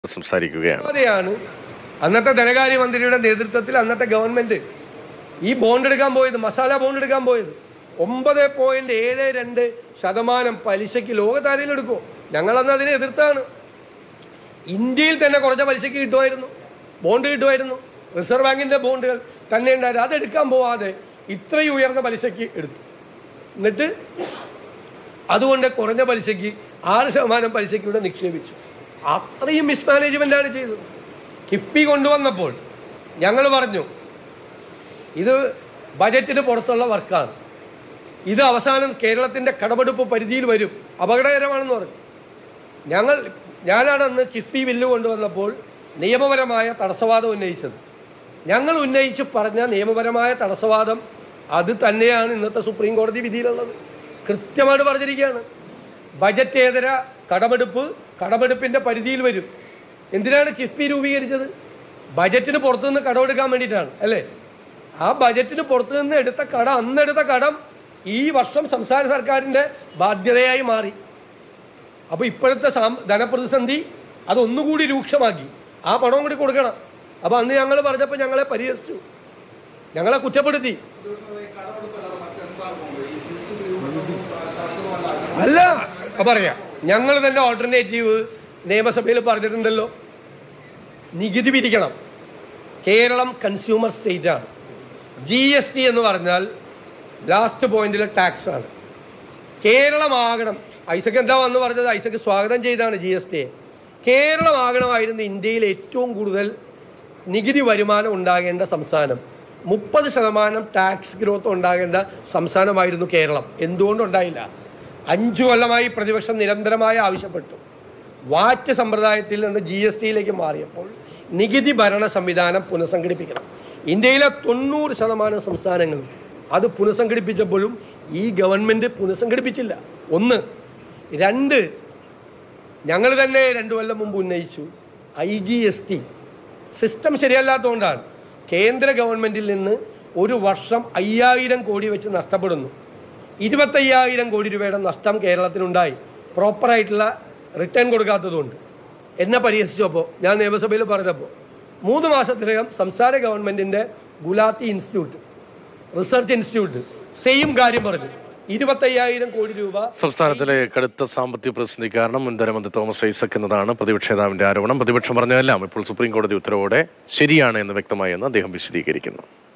സംസാരിക്കുകയാണ്. അതെയാണ് അന്നത്തെ ധനകാര്യമന്ത്രിയുടെ നേതൃത്വത്തിൽ അന്നത്തെ ഗവൺമെന്റ് ഈ ബോണ്ട് എടുക്കാൻ പോയത്, മസാല ബോണ്ട് എടുക്കാൻ പോയത് 9.72% പലിശയ്ക്ക് ലോകത്താരയിൽ എടുക്കുമോ? ഞങ്ങളന്ന് അതിനെ എതിർത്താണ്. ഇന്ത്യയിൽ തന്നെ കുറഞ്ഞ പലിശയ്ക്ക് കിട്ടുമായിരുന്നു, ബോണ്ട് കിട്ടുമായിരുന്നു. റിസർവ് ബാങ്കിൻ്റെ ബോണ്ടുകൾ തന്നെ ഉണ്ടായിരുന്നു. അതെടുക്കാൻ പോവാതെ ഇത്രയും ഉയർന്ന പലിശയ്ക്ക് എടുത്തു. എന്നിട്ട് അതുകൊണ്ട് കുറഞ്ഞ പലിശയ്ക്ക് 6% പലിശയ്ക്ക് ഇവിടെ നിക്ഷേപിച്ചു. അത്രയും മിസ്മാനേജ്മെൻ്റാണ് ചെയ്തത്. കിഫ്ബി കൊണ്ടുവന്നപ്പോൾ ഞങ്ങൾ പറഞ്ഞു ഇത് ബജറ്റിന് പുറത്തുള്ള വർക്കാണ്, ഇത് അവസാനം കേരളത്തിൻ്റെ കടമെടുപ്പ് പരിധിയിൽ വരും, അപകടകരമാണെന്ന് പറഞ്ഞു. ഞാനാണ് അന്ന് കിഫ്ബി ബില്ല് കൊണ്ടുവന്നപ്പോൾ നിയമപരമായ തടസ്സവാദം ഉന്നയിച്ചത്. ഞങ്ങൾ ഉന്നയിച്ച് പറഞ്ഞ നിയമപരമായ തടസ്സവാദം അത് തന്നെയാണ് ഇന്നത്തെ സുപ്രീം കോടതി വിധിയിലുള്ളത്. കൃത്യമായിട്ട് പറഞ്ഞിരിക്കുകയാണ്, ബജറ്റേതര കടമെടുപ്പിൻ്റെ പരിധിയിൽ വരും. എന്തിനാണ് കിഫ്ബി രൂപീകരിച്ചത്? ബജറ്റിന് പുറത്തുനിന്ന് കടമെടുക്കാൻ വേണ്ടിയിട്ടാണ്, അല്ലേ? ആ ബജറ്റിന് പുറത്തുനിന്ന് അന്നെടുത്ത കടം ഈ വർഷം സംസ്ഥാന സർക്കാരിൻ്റെ ബാധ്യതയായി മാറി. അപ്പോൾ ഇപ്പോഴത്തെ ധനപ്രതിസന്ധി അതൊന്നുകൂടി രൂക്ഷമാക്കി. ആ പണവും കൂടി കൊടുക്കണം. അപ്പോൾ അന്ന് ഞങ്ങൾ പറഞ്ഞപ്പോൾ ഞങ്ങളെ പരിഹസിച്ചു, ഞങ്ങളെ കുറ്റപ്പെടുത്തി. അല്ല പറയാം, ഞങ്ങൾ തന്നെ ഓൾട്ടർനേറ്റീവ് നിയമസഭയിൽ പറഞ്ഞിട്ടുണ്ടല്ലോ, നികുതി പിരിക്കണം. കേരളം കൺസ്യൂമർ സ്റ്റേറ്റാണ്. GST എന്ന് പറഞ്ഞാൽ ലാസ്റ്റ് പോയിന്റിലെ ടാക്സ് ആണ്. കേരളമാകണം, ഐസക് എന്താ വന്ന് പറഞ്ഞത്, ഐസക് സ്വാഗതം ചെയ്താണ് GST. കേരളമാകണമായിരുന്നു ഇന്ത്യയിൽ ഏറ്റവും കൂടുതൽ നികുതി വരുമാനം ഉണ്ടാകേണ്ട സംസ്ഥാനം. 30% ടാക്സ് ഗ്രോത്ത് ഉണ്ടാകേണ്ട സംസ്ഥാനമായിരുന്നു കേരളം. എന്തുകൊണ്ടുണ്ടായില്ല? 5 കൊല്ലമായി പ്രതിപക്ഷം നിരന്തരമായി ആവശ്യപ്പെട്ടു. വാറ്റ് സമ്പ്രദായത്തിൽ നിന്ന് GSTയിലേക്ക് മാറിയപ്പോൾ നികുതി ഭരണ സംവിധാനം പുനഃസംഘടിപ്പിക്കണം. ഇന്ത്യയിലെ 90% സംസ്ഥാനങ്ങളും അത് പുനഃസംഘടിപ്പിച്ചപ്പോഴും ഈ ഗവൺമെൻറ് പുനഃസംഘടിപ്പിച്ചില്ല. 1. 2, ഞങ്ങൾ തന്നെ 2 കൊല്ലം മുമ്പ് ഉന്നയിച്ചു, IGST സിസ്റ്റം ശരിയല്ലാത്തതുകൊണ്ടാണ് കേന്ദ്ര ഗവൺമെൻറ്റിൽ നിന്ന് ഒരു വർഷം 5000 കോടി വെച്ച് നഷ്ടപ്പെടുന്നു. 25,000 കോടി രൂപയുടെ നഷ്ടം കേരളത്തിനുണ്ടായി, പ്രോപ്പറായിട്ടുള്ള റിട്ടേൺ കൊടുക്കാത്തതുകൊണ്ട്. എന്നെ പരിഹസിച്ചപ്പോൾ ഞാൻ നിയമസഭയിൽ പറഞ്ഞപ്പോൾ 3 മാസത്തിനകം സംസ്ഥാന ഗവൺമെൻറ്റിൻ്റെ Gulati institute, research institute same കാര്യം പറഞ്ഞു. 25,000 കോടി രൂപ. സംസ്ഥാനത്തിലെ കടുത്ത സാമ്പത്തിക പ്രതിസന്ധി കാരണം മുൻ ധനമന്ത്രി തോമസ് ഐസക് എന്നതാണ് പ്രതിപക്ഷ നേതാവിന്റെ ആരോപണം. പ്രതിപക്ഷം പറഞ്ഞതെല്ലാം ഇപ്പോൾ സുപ്രീം കോടതി ഉത്തരവോടെ ശരിയാണ് എന്ന് വ്യക്തമായെന്ന് അദ്ദേഹം വിശദീകരിക്കുന്നു.